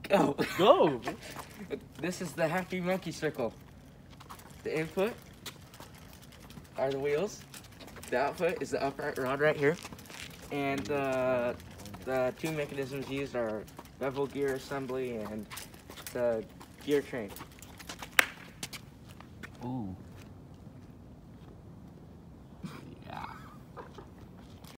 Go. Go. This is the happy monkey circle. The input are the wheels. The output is the upright rod right here. And the two mechanisms used are bevel gear assembly and the gear train. Ooh.